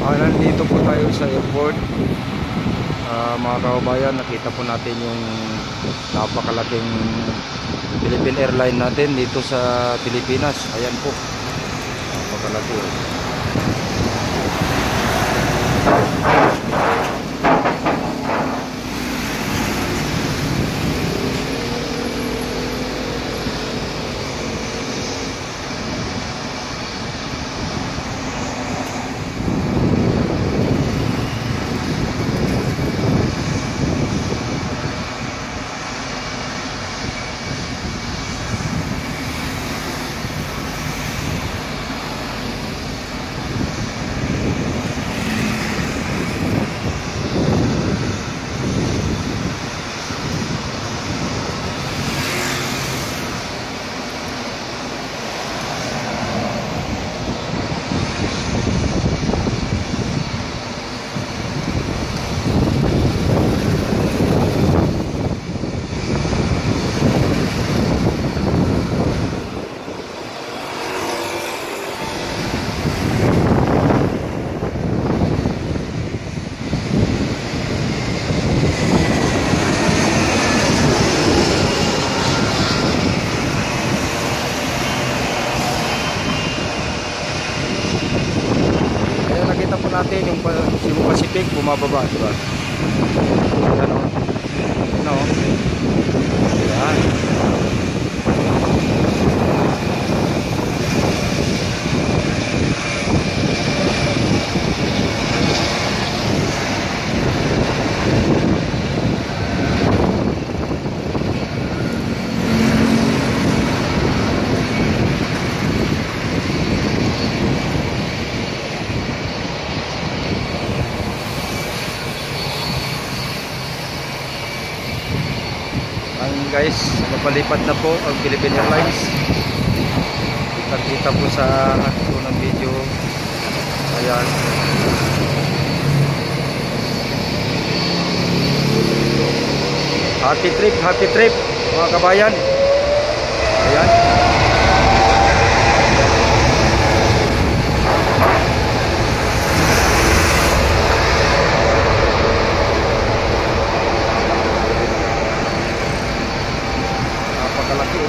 Nandito po tayo sa airport. Mga kababayan, nakita po natin yung napakalaking Philippine Airline natin dito sa Pilipinas. Ayan po, napakalaki. Nakita po natin yung Cebu Pacific bumababa, di ba? Ano? Ano? Yan. Guys, napalipad na po ang Philippine Airlines. Kita po sa unang video. Ayan. Happy trip mga kabayan. Ayan. Napakalaki.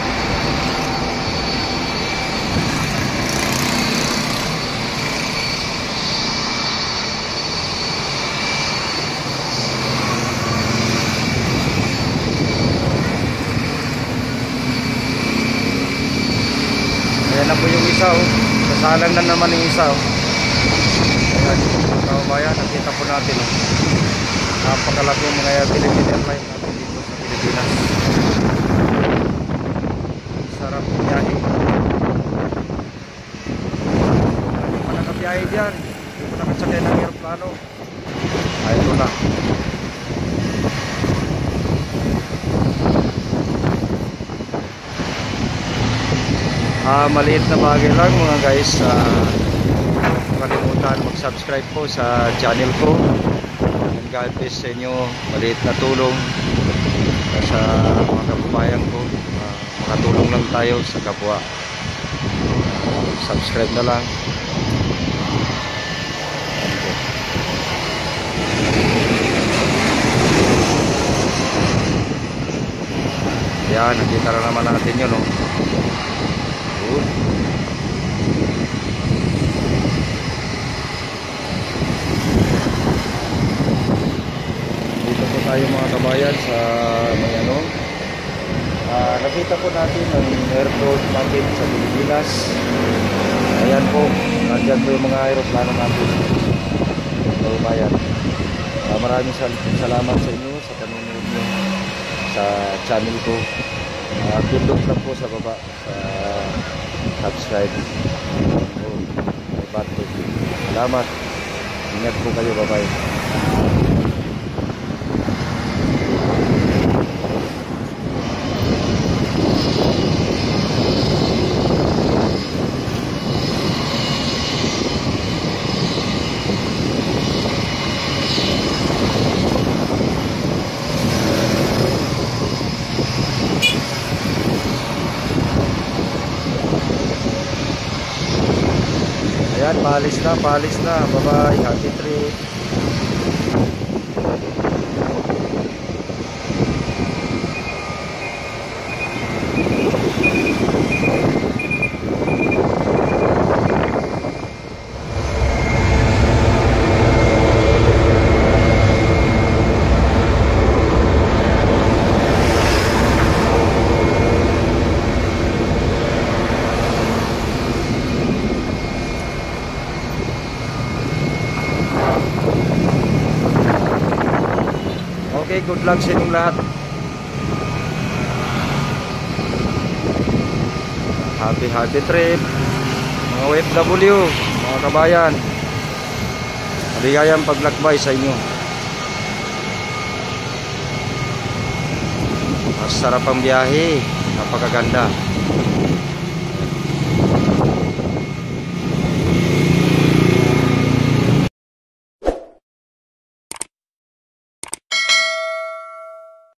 Ayan na po yung isa, oh. Sasalang na naman yung isa, oh. Ayan, mga kababayan, nakita po natin, oh. Napakalaki yung mga Philippine Airlines natin dito sa Pilipinas. Sarap biyahe. Hindi pa nakabiyahe dyan, hindi pa nakasakay ng aeroplano. Ayun ko na. Maliit na bagay lang mga guys. Kalimutan mag-subscribe po sa channel ko. God bless sa inyo. Maliit na tulong sa mga kababayan ko. Makatulong lang tayo sa kapwa. Subscribe na lang. Yan, nakita na naman natin yun, no? Good. Dito po tayo mga kabayan sa may ano. Nakita po natin ang airport natin sa Pilipinas. Ayan po, nandyan po yung mga aeroplano natin sa bayan. Maraming salamat sa inyo sa panonood nyo sa channel ko. Pindot lang po sa baba sa subscribe button. Salamat. Ingat po kayo. Bye bye. Ayan, paalis na, paalis na. Bye-bye, happy trip. Okay, good luck sa inyong lahat. Happy trip mga OFW, mga kabayan. Maligayang paglakbay sa inyo. Masarap ang biyahe, napakaganda.